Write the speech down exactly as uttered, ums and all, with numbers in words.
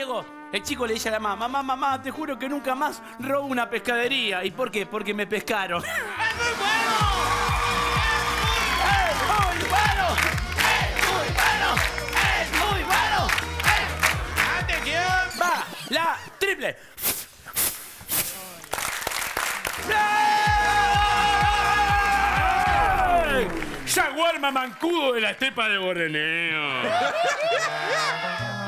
Luego, el chico le dice a la mamá, mamá, mamá, te juro que nunca más robo una pescadería. ¿Y por qué? Porque me pescaron. ¡Es muy bueno! ¡Es muy bueno! ¡Es muy bueno! ¡Es muy bueno! ¡Atención! ¡Va! ¡La triple! ¡Jaguar mamancudo de la estepa de Borneo!